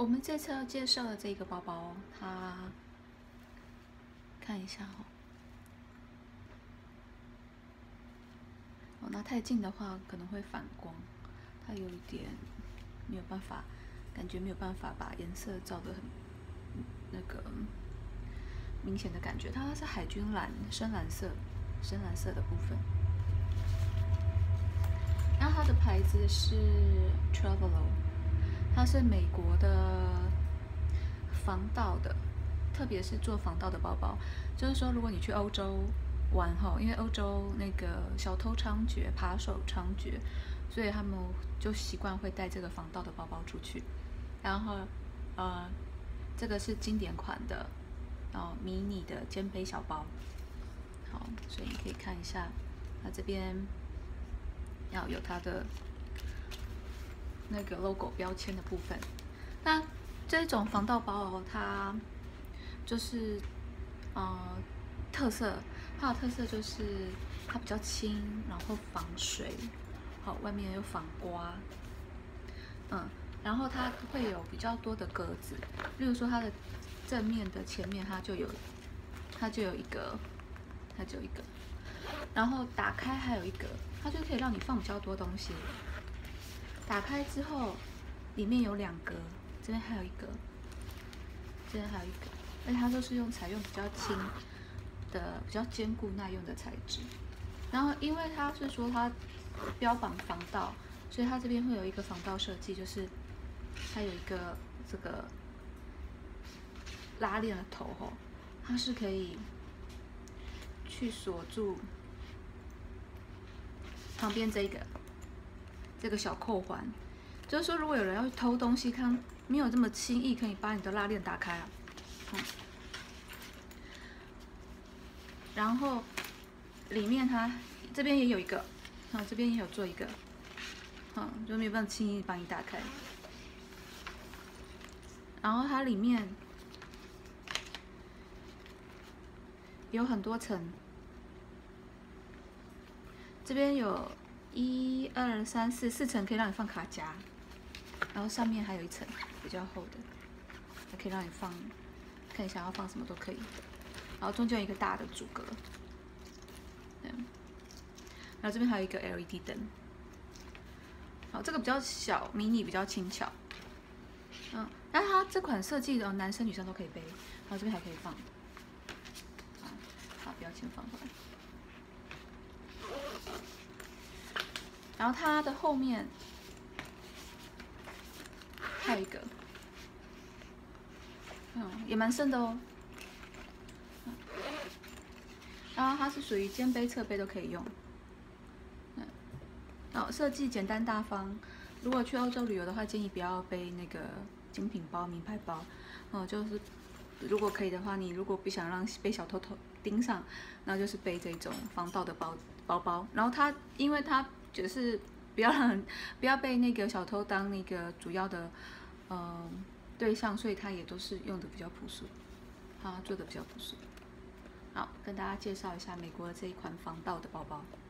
我们这次要介绍的这个包包，它看一下拿太近的话可能会反光，它有一点没有办法，感觉没有办法把颜色照得很那个明显的感觉。它是海军蓝，深蓝色的部分。然后它的牌子是 Travelo， 它是美国的防盗的，特别是做防盗的包包。就是说，如果你去欧洲玩因为欧洲那个小偷猖獗、扒手猖獗，所以他们就习惯会带这个防盗的包包出去。然后，这个是经典款的，迷你的肩背小包。好，所以你可以看一下，它这边要有它的那个 logo 标签的部分。那这种防盗包它就是特色，它的特色就是它比较轻，然后防水，外面又防刮，然后它会有比较多的格子，例如说它的正面的前面它就有一个，然后打开还有一格，它就可以让你放比较多东西。打开之后，里面有2格，这边还有一格，这边还有一格，而且它都是采用比较轻的、比较坚固耐用的材质。然后，因为它是说它标榜防盗，所以它这边会有一个防盗设计，就是它有一个这个拉链的头它是可以去锁住旁边这个小扣环，就是说如果有人要去偷东西，他没有这么轻易可以把你的拉链打开啊。然后里面它这边也有一个，这边也有做一个，就没有办法轻易把你打开。然后它里面有很多层，这边有1、2、3、4层可以让你放卡夹，然后上面还有一层比较厚的，还可以让你放，看你想要放什么都可以。然后中间有一个大的主格，然后这边还有一个 LED 灯。好，这个比较小，迷你比较轻巧，但是它这款设计的男生女生都可以背，然后这边还可以放，把标签放回来。然后它的后面还有一个，也蛮深的哦。然后它是属于肩背、侧背都可以用。设计简单大方。如果去欧洲旅游的话，建议不要背那个精品包、名牌包。就是如果可以的话，你如果不想让被小偷盯上，那就是背这种防盗的包包。然后因为它就是不要被那个小偷当那个主要的对象，所以它也都是用的比较朴素，做的比较朴素。好，跟大家介绍一下美国的这一款防盗的包包。